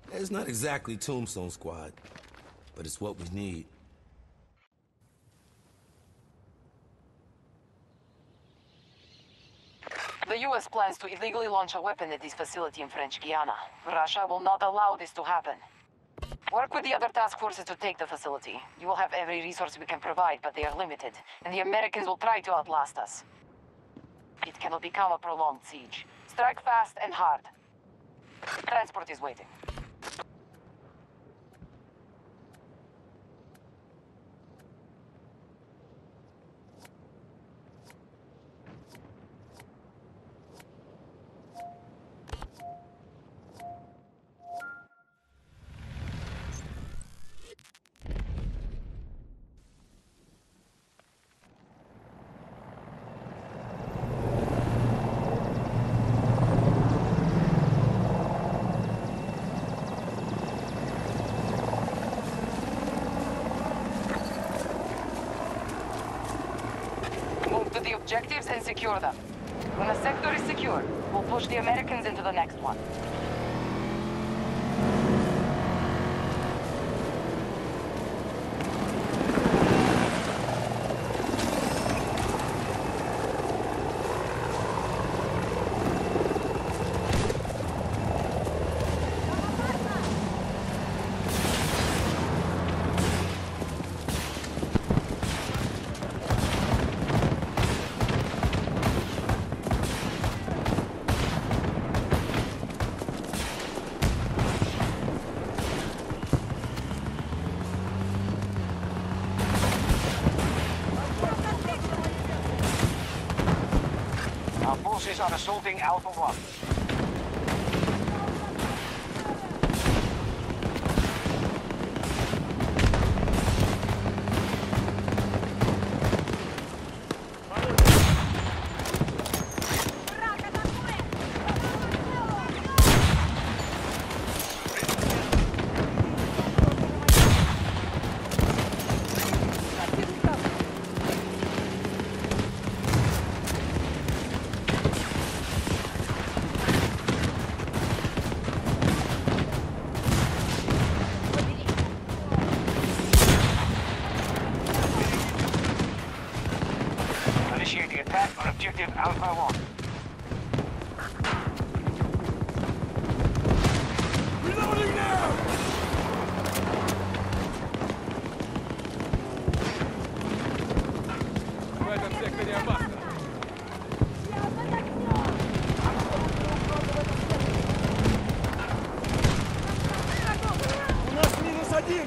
It's not exactly Tombstone Squad, but it's what we need. The US plans to illegally launch a weapon at this facility in French Guiana. Russia will not allow this to happen. Work with the other task forces to take the facility. You will have every resource we can provide, but they are limited, and the Americans will try to outlast us. It cannot become a prolonged siege. Strike fast and hard. Transport is waiting. Move to the objectives and secure them. When a sector is secured, we'll push the Americans into the next one. Our forces are assaulting Alpha 1. Initiating attack on objective Alpha 1. Reloading now! В этом секторе опасно. У нас -1!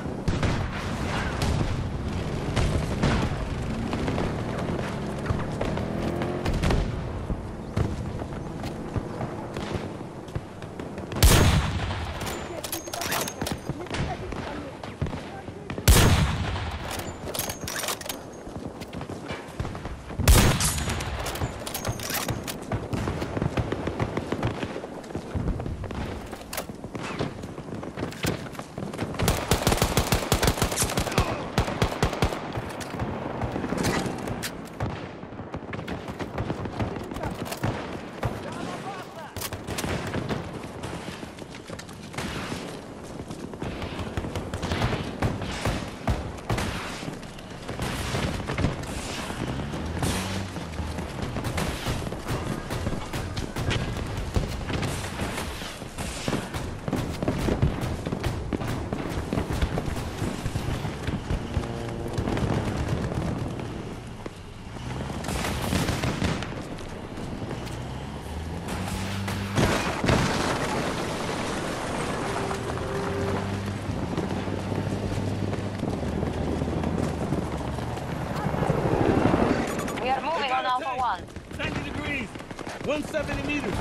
We are moving on Alpha 1. 90 degrees! 170 meters!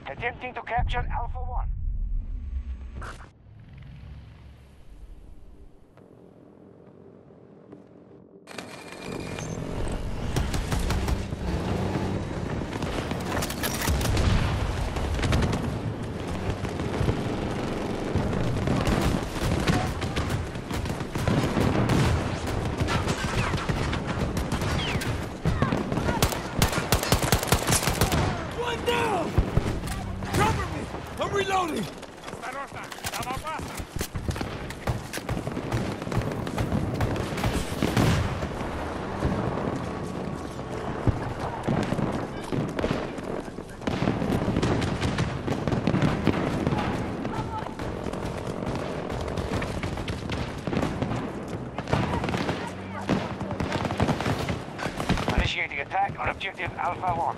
Attempting to capture Alpha 1. One down! Cover me! I'm reloading! Осторожно! Там опасно! Initiating attack on objective Alpha 1.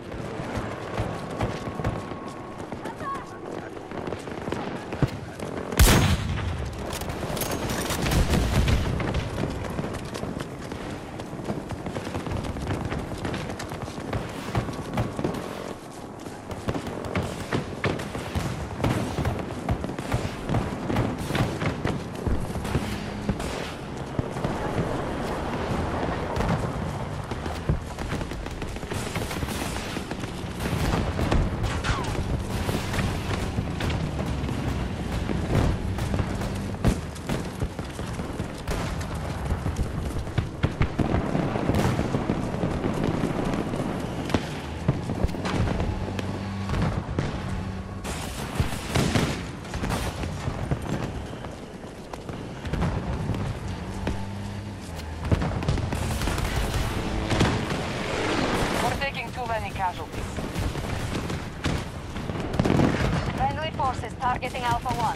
We're taking too many casualties. Friendly forces targeting Alpha 1.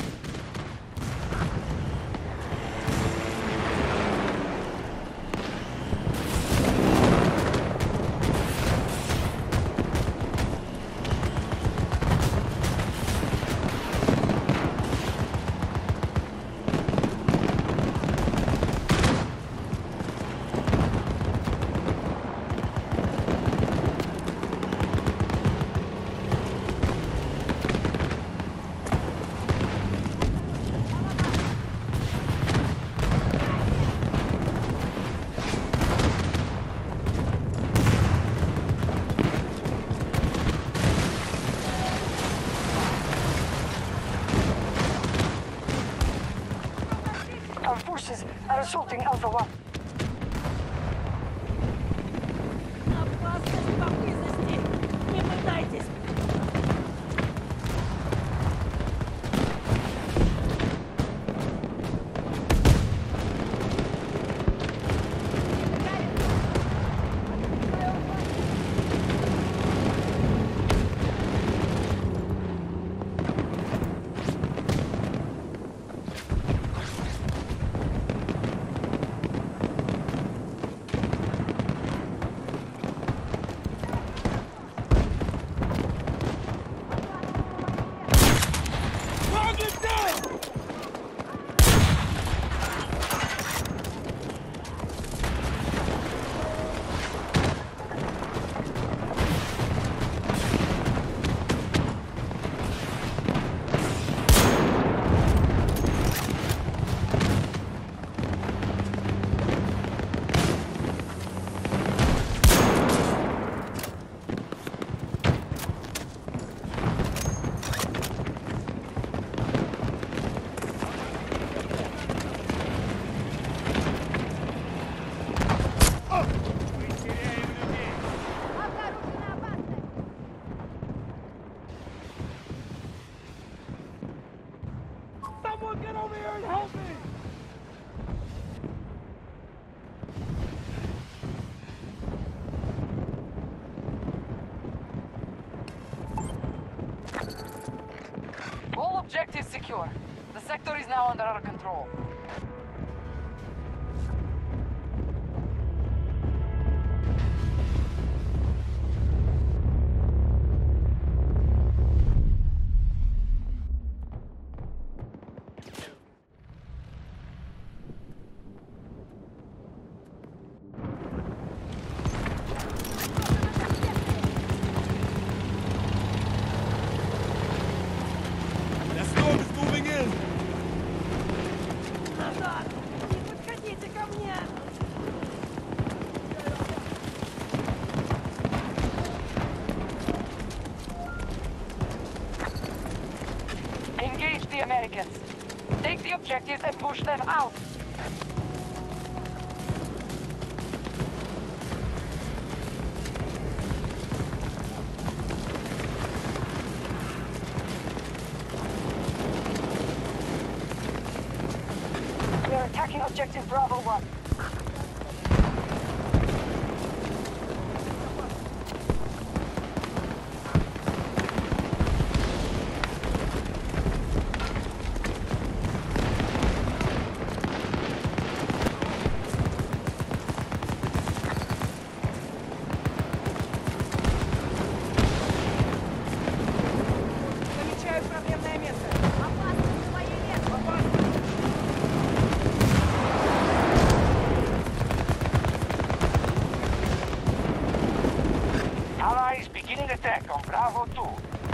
Our forces are assaulting Alpha 1. Опасность поблизости! Не пытайтесь! Target down! Мы теряем людей! Обнаружена опасность! Someone get over here and help me! All objectives secure. The sector is now under our control. the objectives and push them out. We are attacking objective Bravo 1. Замечаю проблемное место. Опасность своей лес. Allies beginning attack on Bravo 2.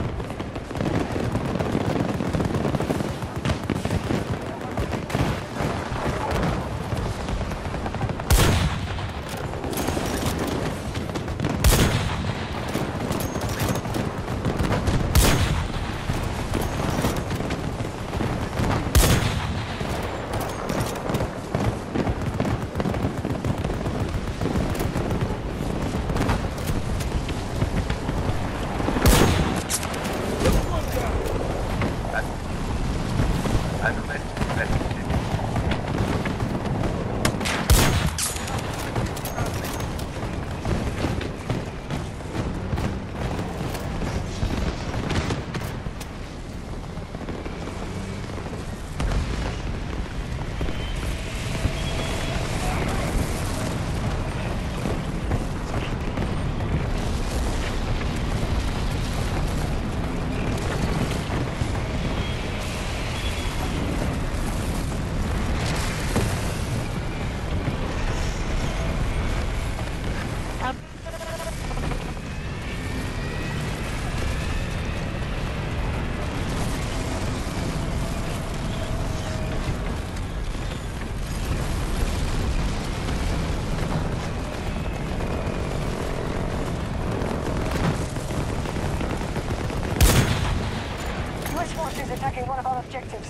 US forces attacking one of our objectives.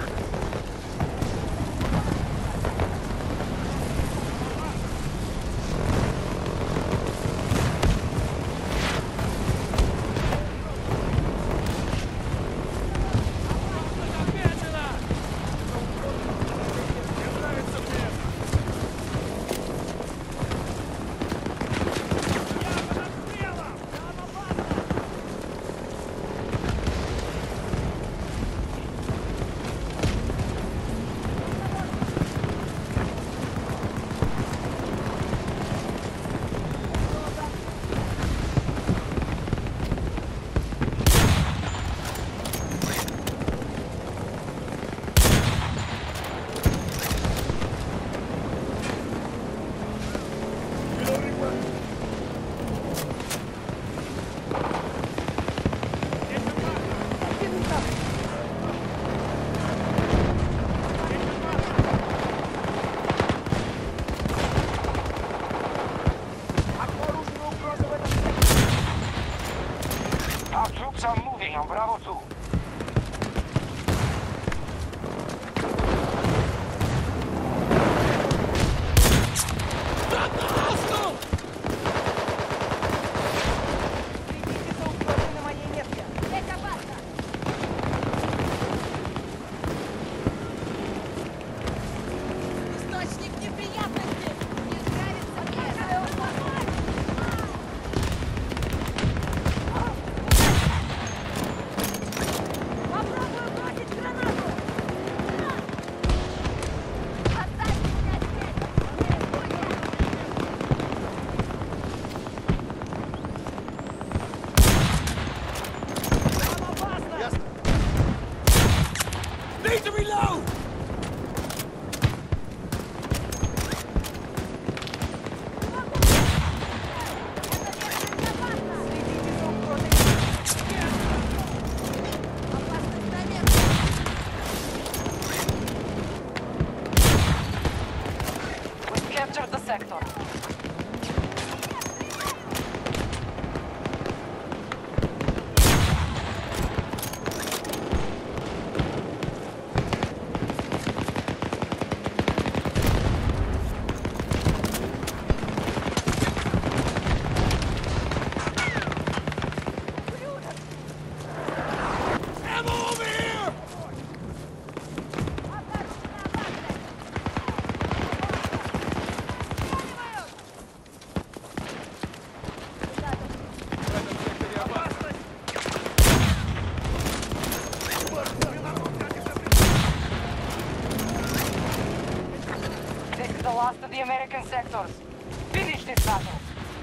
Замечено! Не нравится мне. Я под обстрелом! Там опасно! Our troops are moving on Bravo 2. Следите за угрозой на моей метке. Здесь опасно. Источник неприятностей. Не нравится мне. taken sectors. Finish this battle.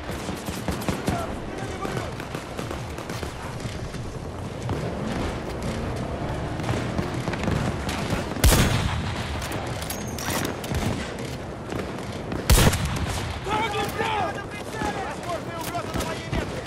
Возможная угроза на моей метке!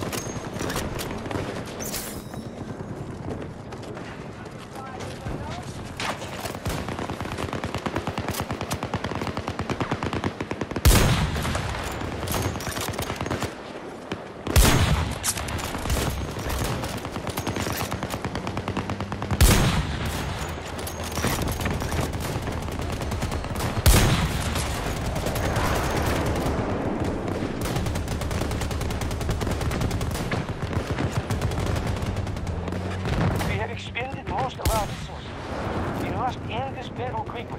We have expended most of our resources. We must end this battle quickly.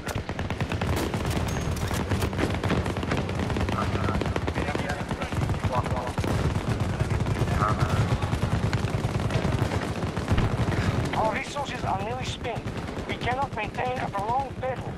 Our resources are nearly spent. We cannot maintain a prolonged battle.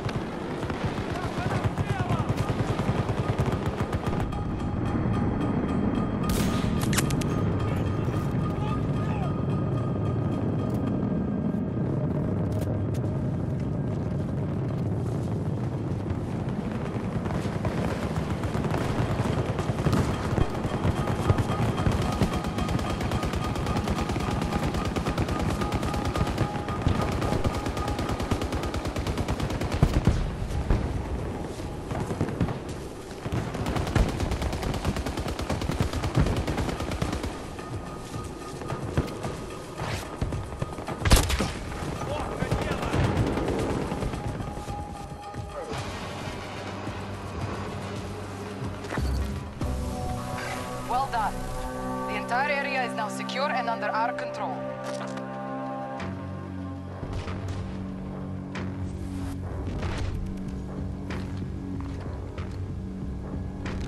Well done. The entire area is now secure and under our control.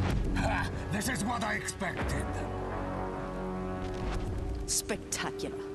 This is what I expected. Spectacular.